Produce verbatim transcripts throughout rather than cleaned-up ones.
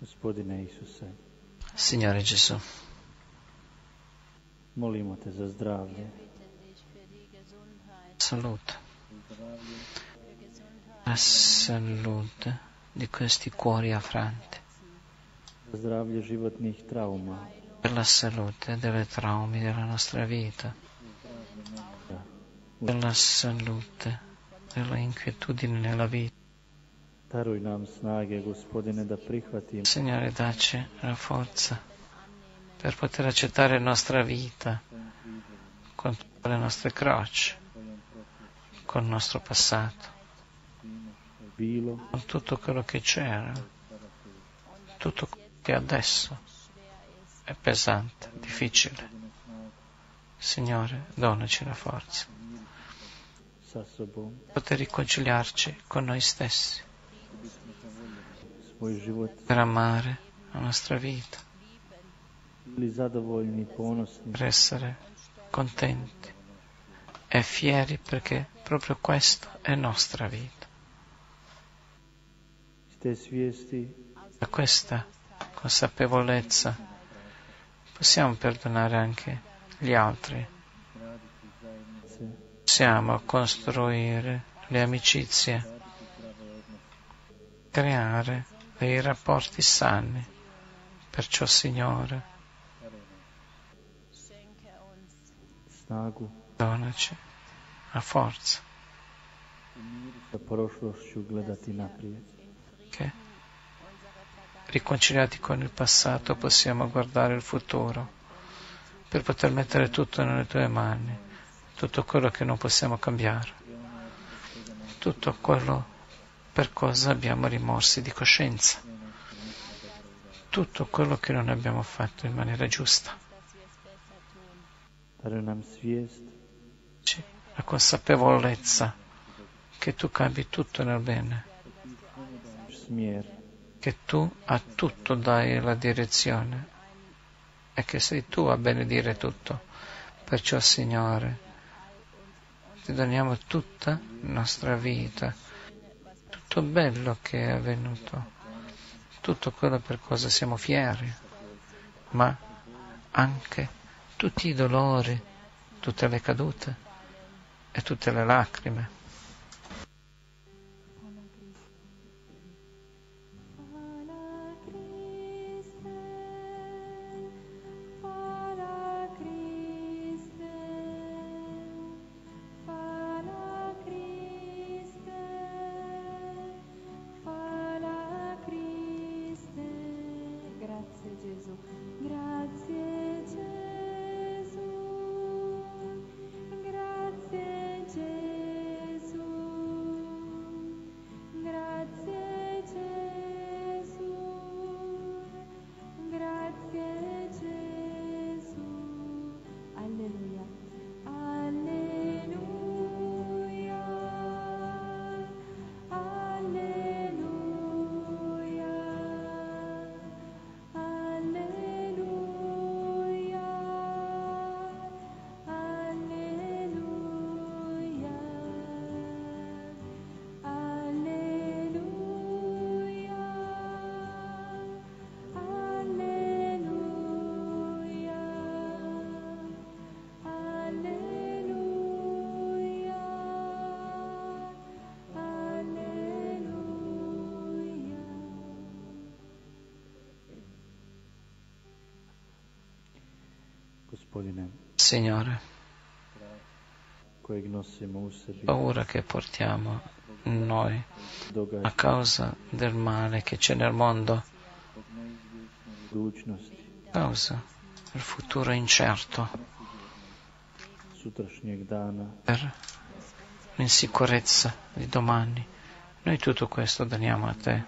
Gospodine Isuse, Signore Gesù, molimo te za zdravlje, salute, la salute di questi cuori affranti, za zdravlje životnih trauma, per la salute delle traumi della nostra vita, per la salute delle inquietudini nella vita. Daruj nam snage, Gospodine, da prihvatimo Signore, dacci la forza per poter accettare la nostra vita con tutte le nostre croci, con il nostro passato, bilo, con tutto quello che c'era, tutto quello che adesso è pesante, difficile. Signore, donaci la forza sa sobom, per poter riconciliarci con noi stessi, svoj život, per amare la nostra vita, bili zadovoljni, ponosni, per essere contenti e fieri perché proprio questo è nostra vita. iz te svijesti Da questa consapevolezza possiamo perdonare anche gli altri, se possiamo costruire le amicizie, creare dei rapporti sani. Perciò, Signore, snagu donaci la forza sa prošlošću gledati naprijed. che, riconciliati con il passato, possiamo guardare il futuro per poter mettere tutto nelle tue mani, tutto quello che non possiamo cambiare, tutto quello per cosa abbiamo rimorsi di coscienza, tutto quello che non abbiamo fatto in maniera giusta. Daruj nam svijest La consapevolezza che tu cambi tutto nel bene, smjer, che tu a tutto dai la direzione e che sei tu a benedire tutto. Perciò, Signore, ti doniamo tutta la nostra vita, tutto bello che è avvenuto, tutto quello per cosa siamo fieri, ma anche tutti i dolori, tutte le cadute e tutte le lacrime. Grazie Gesù, grazie Gesù, grazie Gesù, grazie Gesù, grazie Gesù, alleluia, alleluia, alleluia. Alleluia, alleluia, alleluia, alleluia, alleluia, alleluia. Gospodine, Signore, kojeg nosimo u sebi, paura che portiamo noi a događa causa del male che c'è nel mondo, budućnosti, a causa del futuro incerto, sutrašnjeg dana, per l'insicurezza di domani. Noi tutto questo doniamo a te.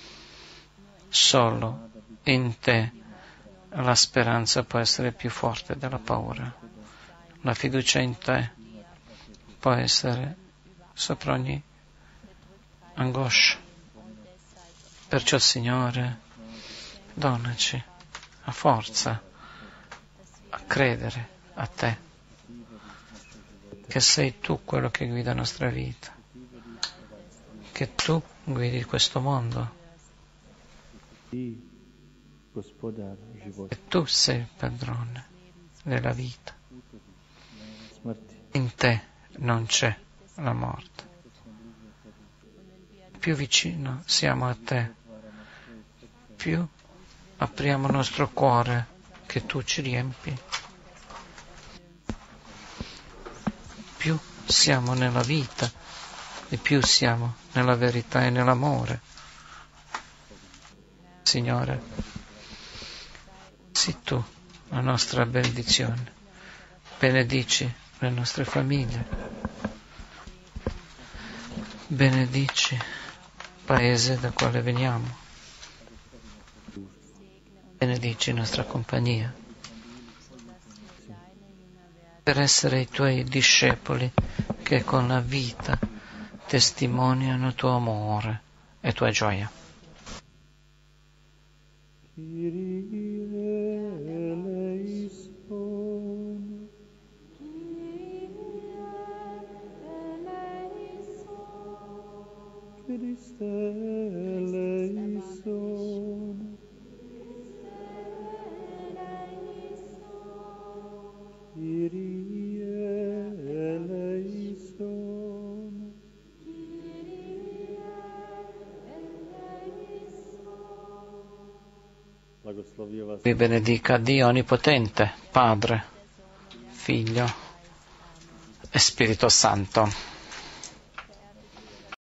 Solo in te la speranza può essere più forte della paura. La fiducia in te può essere sopra ogni angoscia. Perciò, Signore, donaci la forza a credere a te, che sei tu quello che guida la nostra vita, che tu guidi questo mondo, ti gospodar života, E tu sei il padrone della vita. smrti. In te non c'è la morte. Più vicino siamo a te, più apriamo il nostro cuore che tu ci riempi. Più siamo nella vita e più siamo nella verità e nell'amore. Signore, sii tu la nostra benedizione. Benedici le nostre famiglie. Benedici il paese da quale veniamo. Benedici nostra compagnia. Per essere i tuoi discepoli che con la vita testimoniano tuo amore e tua gioia. Kyrie eleison, Christe eleison, Kyrie eleison, Blagoslovio vas Vi benedica Dio Onnipotente, Padre, Figlio e Spirito Santo.